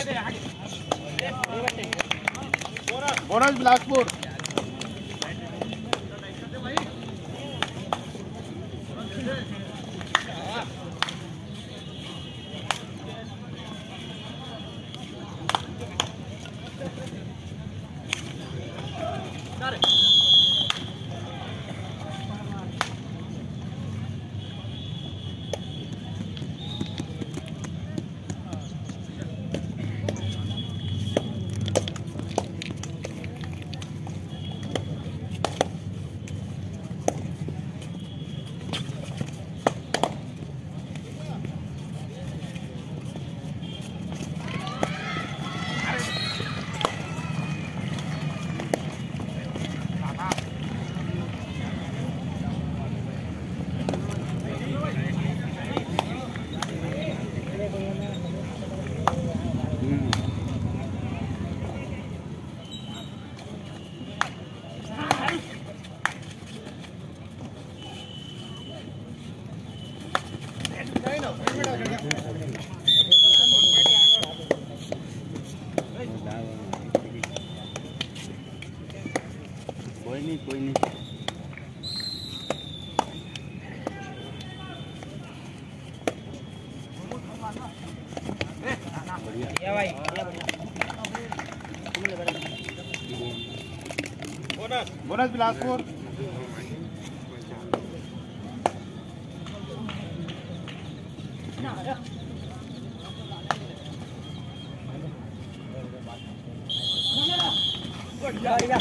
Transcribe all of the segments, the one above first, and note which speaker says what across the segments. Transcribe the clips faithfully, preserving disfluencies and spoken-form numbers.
Speaker 1: Bonus Bilaspur. कोई नहीं कोई नहीं बढ़िया भाई बोनस बोनस बिलासपुर। बढ़िया बढ़िया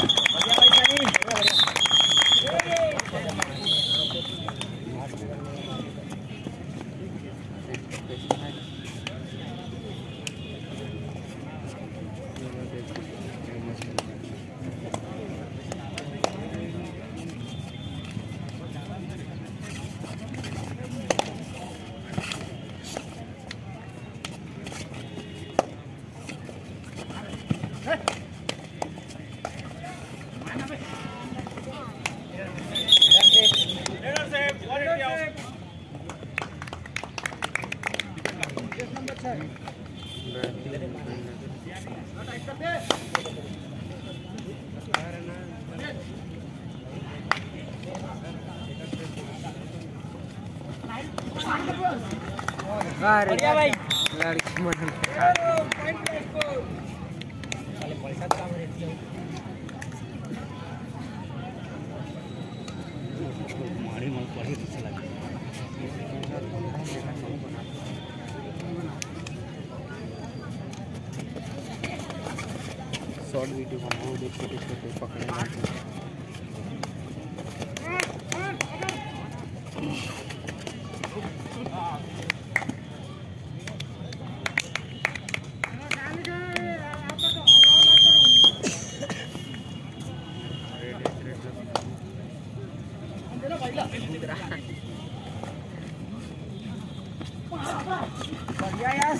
Speaker 1: बढ़िया भाई लड़की मन पैसा काम रहती है मारी मत पड़ी अच्छा लगे शॉर्ट वीडियो बनाओ देख छोटे छोटे पकड़े बढ़िया यार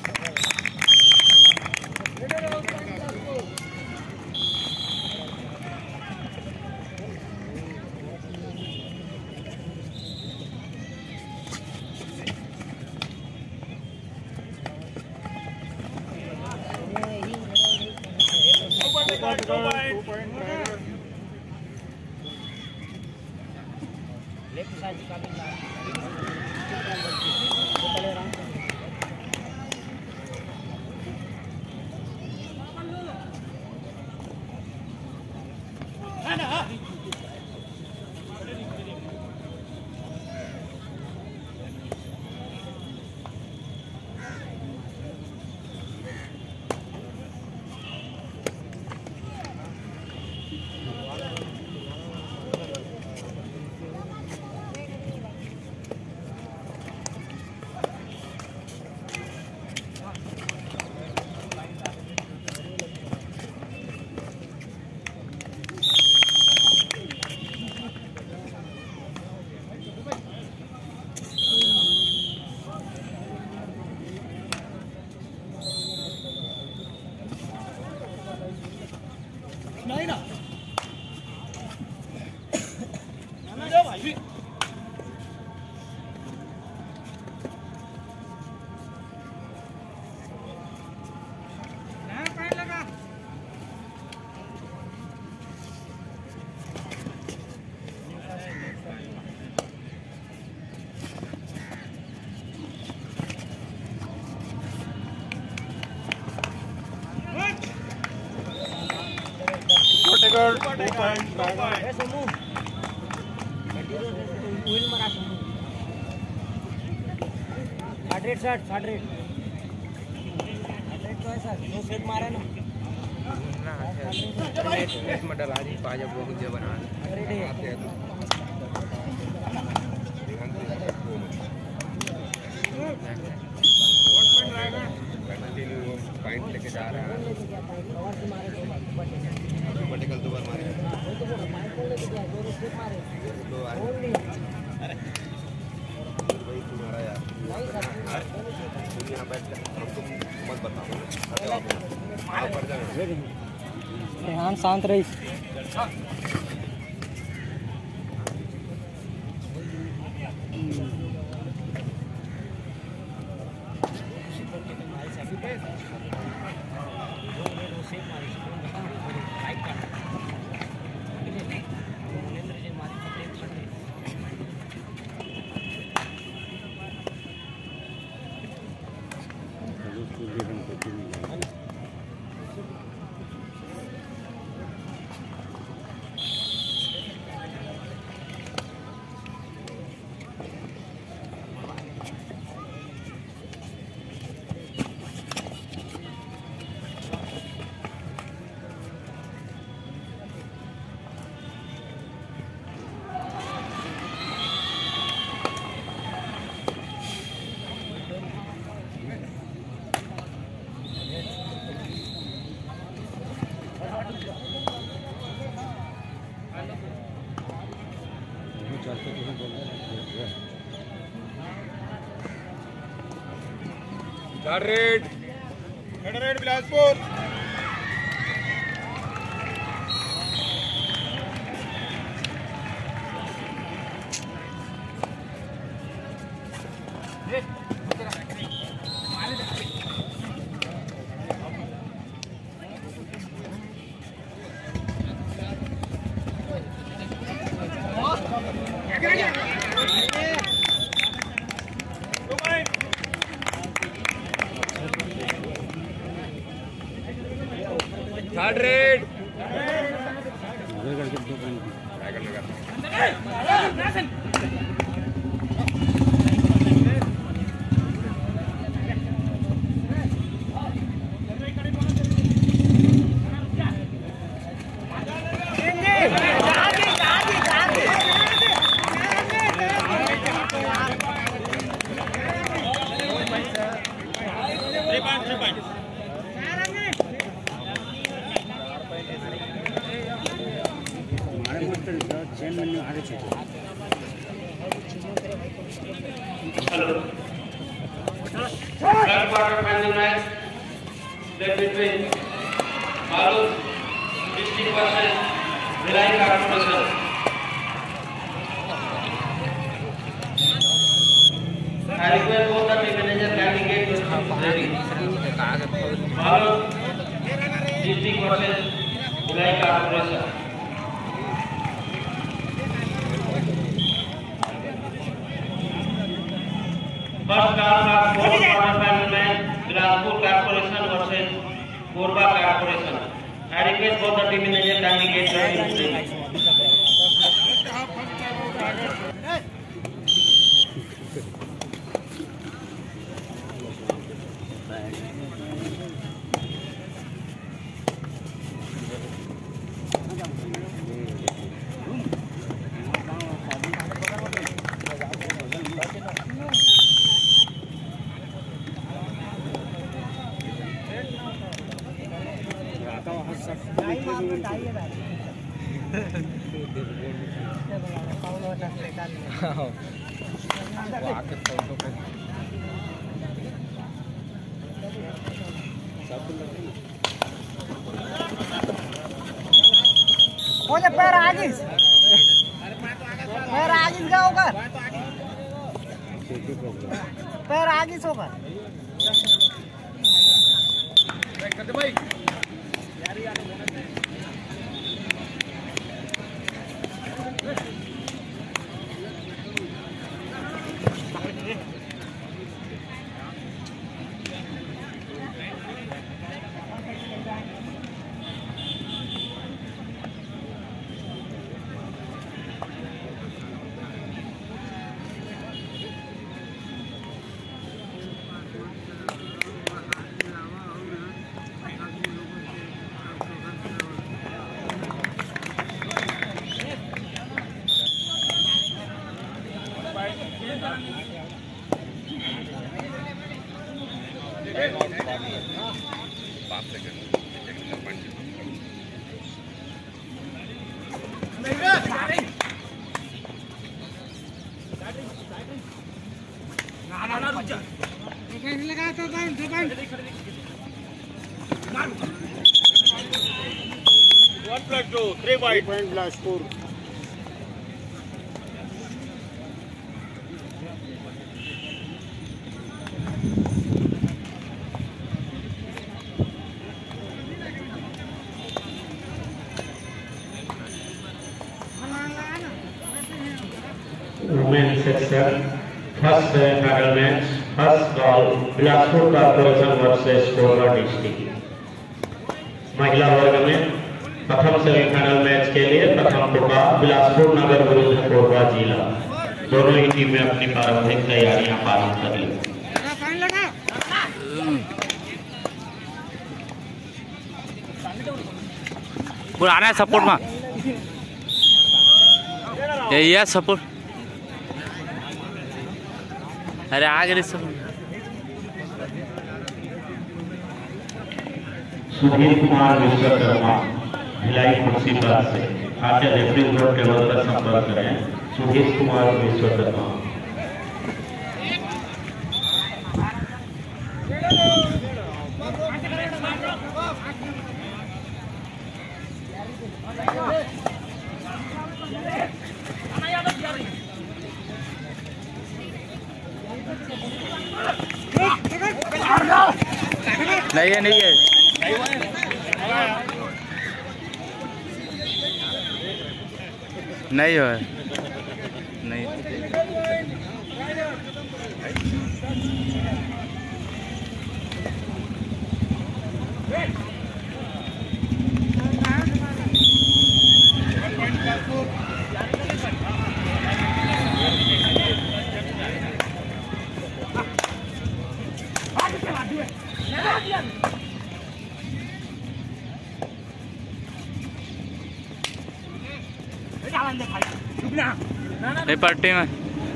Speaker 1: लेफ्ट साइड का भी
Speaker 2: tiger two point
Speaker 1: A Somu wheel मारा सोमू साठ रेट साठ साठ रेट साठ रेट तो है सर दो सेट मारा ना
Speaker 3: नेट में डला दी पाजा बहुत जो बना
Speaker 1: रेट है
Speaker 3: आते हैं तो पॉइंट लेके जा रहा है वर्टिकल दो बार मारे दो अरे भाई तुम्हारा यार तुम यहाँ बैठ कर तुम मत बताओ पड़ जाए
Speaker 1: रेहान शांत रही
Speaker 2: raid raid Bilaspur third raid
Speaker 4: Third quarter final match played between Malur district versus Bhilai Corporation. I request both the team manager candidate to Malur district versus Bhilai Corporation. First round of fourth quarter final match, Bilaspur Corporation versus Korba Corporation. I request both the team manager kindly get ready to play.
Speaker 1: बोले पैर आगिस पैर आगिस का होगा पैर आगिस होगा
Speaker 3: पाँच second
Speaker 1: लगा तो पॉइंट दो point
Speaker 2: one plus two three point point plus four
Speaker 4: Women's section, first semi-final match, first ball, Bilaspur corporation versus Korba district. महिला वर्ग में प्रथम सेमीफाइनल मैच के लिए प्रथम टुकड़ा बिलासपुर नगर विरुद्ध कोरबा जिला। दोनों ही टीमें अपनी प्रारंभिक तैयारियां पालन कर ली।
Speaker 5: पुराना सपोर्ट में यही है सपोर्ट। अरे आगे
Speaker 4: सुधीर कुमार विश्वकर्मा भिलाई मुर्शीदाबाद से आके रेफरी बोर्ड टेबल पर संपर्क करें। सुधीर कुमार विश्वकर्मा।
Speaker 5: नहीं है नहीं है नहीं हो नहीं नहीं पट्टी में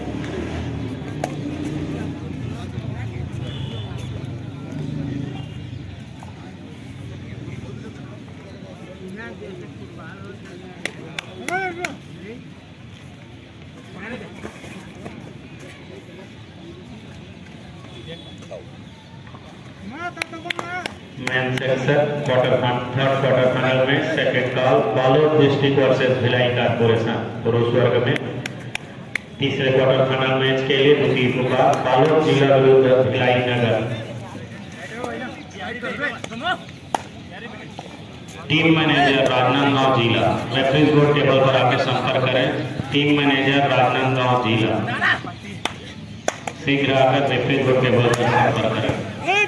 Speaker 5: men section quarter third quarter final में second call Balod district versus Bhilai corporation पुरुष वर्ग में। तीसरे क्वार्टर फाइनल मैच के लिए द्वितीय टुकड़ा बालोद जिला विरुद्ध भिलाई नगर। टीम मैनेजर राजनांदगांव जिला रेफरी बोर्ड टेबल पर आकर संपर्क करें। टीम मैनेजर राजनांदगांव जिला शीघ्र आकर रेफरी बोर्ड टेबल पर संपर्क करें।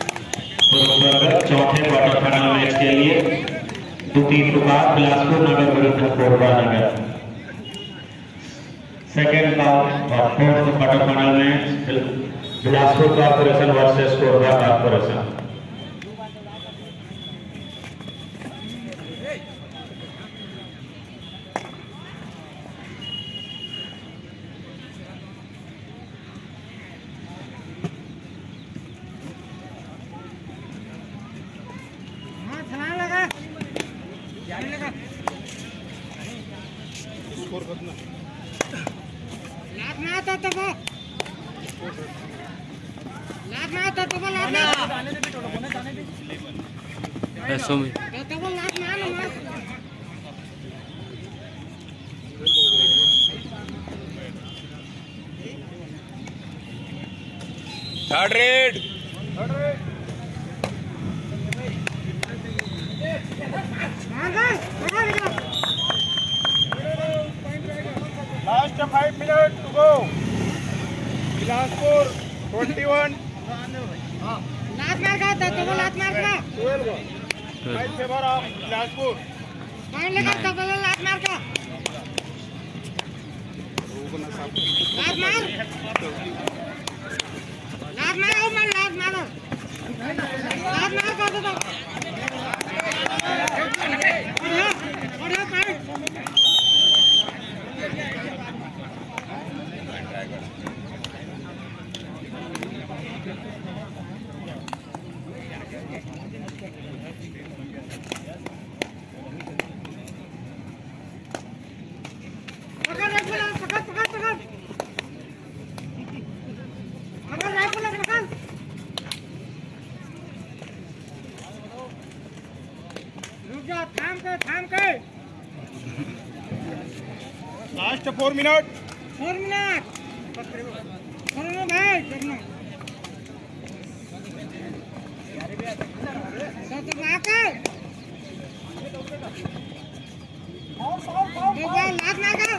Speaker 5: चौथे क्वार्टर फाइनल मैच के लिए द्वितीय टुकड़ा बिलासपुर नगर विरुद्ध कोरबा नगर। सेकेंड कॉल और fourth quarter final match Bilaspur corporation versus Korba corporation. ऐसो में
Speaker 2: third raid last five minute to go. Bilaspur twenty one
Speaker 1: लात मार का तो वो लात मार का
Speaker 2: five favour of Bilaspur.
Speaker 1: Point लगा तो वो लात मार का लात मार लात मार ओ मार लात मारो लात मार का तो बढ़िया point
Speaker 2: last four minute
Speaker 1: four minute करना भाई करना तो लाकर दो बार लागना का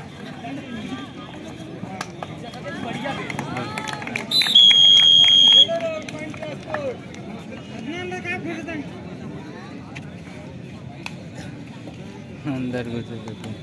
Speaker 6: अंदर घुसे घुसे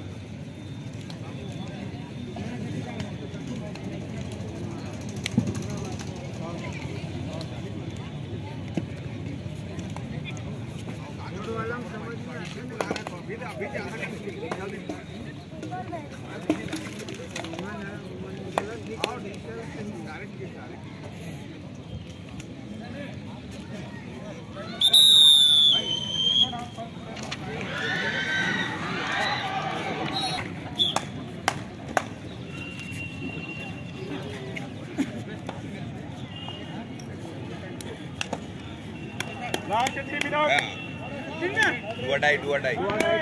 Speaker 2: लास्ट थ्री मिनट
Speaker 3: डू और डाई डू और डाई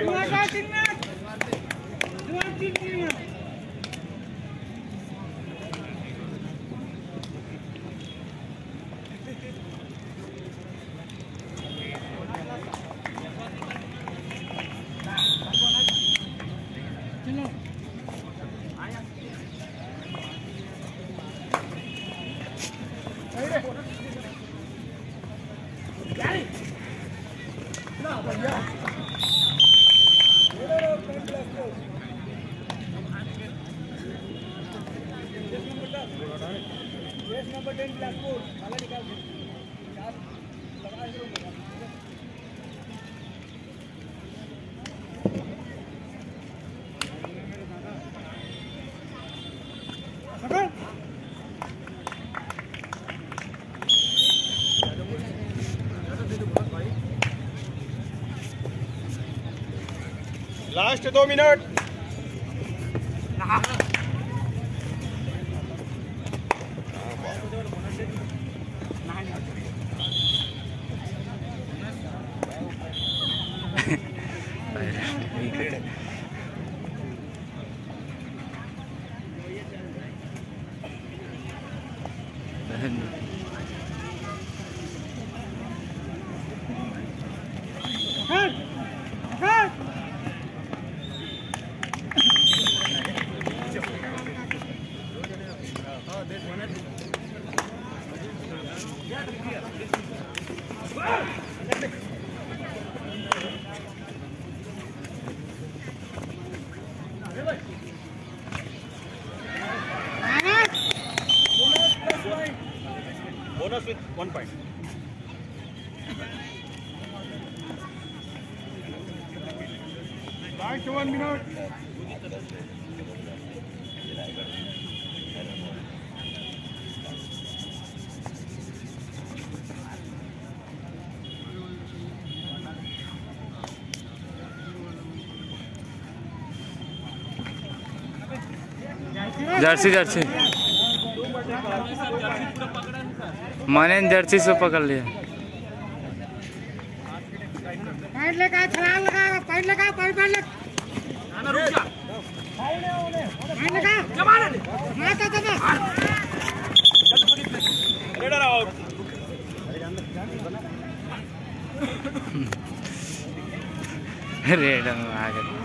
Speaker 2: नंबर टेन बिलासपुर वाला निकाल लास्ट दो minute bonus with one point. Last one minute.
Speaker 6: Jersey jersey मैंने जर्सी से पकड़ लिया।
Speaker 1: पैर लगा छलांग लगा पैर लगा पैर पैर लगा ना रुक जा पैर लगा जमा ले माता दबा
Speaker 2: रेडर आउट
Speaker 6: रेड में आ गए।